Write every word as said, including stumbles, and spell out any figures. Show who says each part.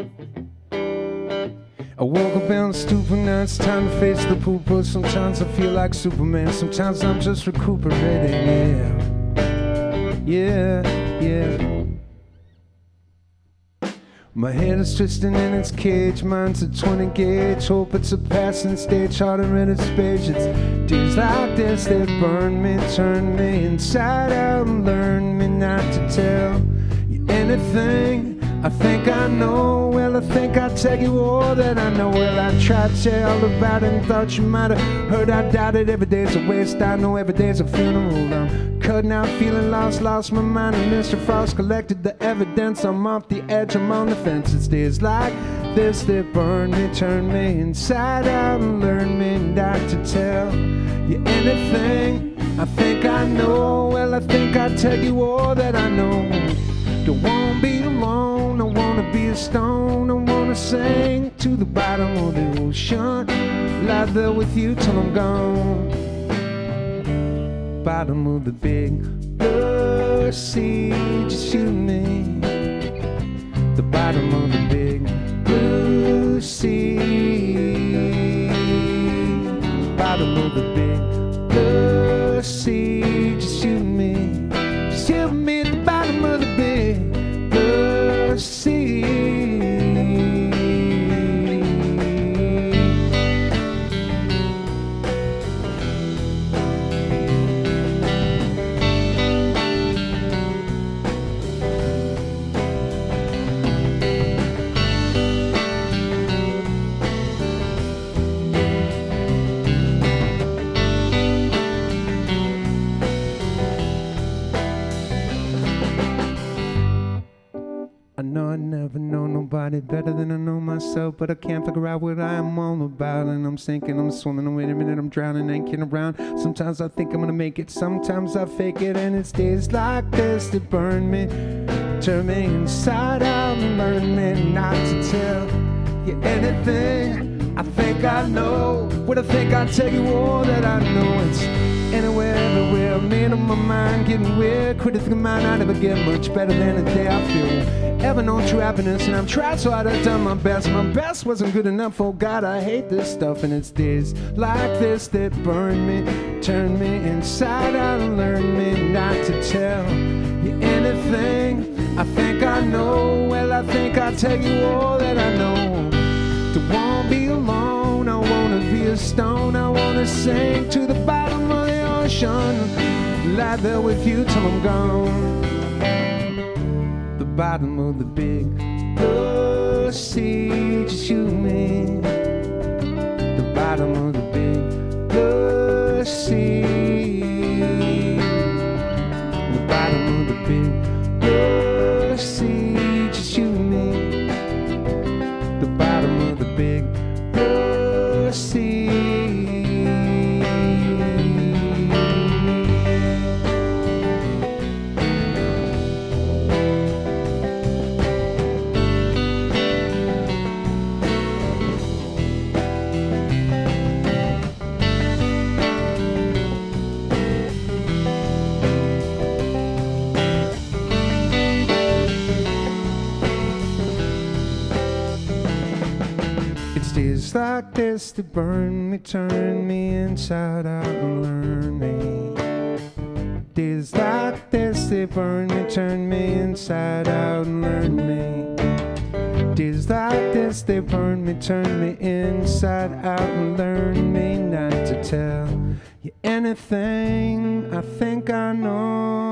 Speaker 1: I woke up and stupid, now it's time to face the poop. But sometimes I feel like Superman, sometimes I'm just recuperating. Yeah, yeah, yeah. My head is twisting in its cage, mine's a twenty gauge. Hope it's a passing stage, harder in its page. It's days like this that burn me, turn me inside out, and learn me not to tell you anything I think I know. Well, I think I'll tell you all that I know. Well, I tried to tell you all about it and thought you might have heard. I doubted. Every day's a waste, I know every day's a funeral. I'm cutting out, feeling lost, lost my mind. And Mister Frost collected the evidence. I'm off the edge, I'm on the fence. It's days like this that burn me, turn me inside out, and learn me not to tell you anything I think I know. Well, I think I'll tell you all that I know. Don't wanna be alone, I wanna be a stone. I wanna sing to the bottom of the ocean, lie there with you till I'm gone. Bottom of the big blue sea, just you and me. The bottom of the big blue sea. Bottom of the big blue sea, just you and me. Just you and me at the bottom of the big blue sea. I know I never know nobody better than I know myself, but I can't figure out what I am all about. And I'm sinking, I'm swimming, wait a minute, I'm drowning, ain't kidding around. Sometimes I think I'm gonna make it, sometimes I fake it. And it's days like this that burn me, turn me inside out, and learn me not to tell you anything I think I know. What I think I tell you all that I know. It's anywhere, everywhere, made up my mind, getting weird. Quit to think of mine, I never get much better than the day I feel. Ever known true happiness, and I've tried so hard, I've done my best. My best wasn't good enough, oh God, I hate this stuff. And it's days like this that burn me, turn me inside out, and learn me not to tell you anything I think I know. Well, I think I'll tell you all that I know. Don't wanna be alone, I wanna be a stone. I wanna sing to the bottom of the ocean, lie there with you till I'm gone. The bottom of the big blue sea, just you and me. The bottom of the big blue sea. The bottom of the big blue sea, just you and me. The bottom of the big blue sea. Days like this that burn me, turn me inside out, and learn me. Days like this that burn me, turn me inside out, and learn me. Days like this they burn me, turn me inside out, and learn me not to tell you anything I think I know.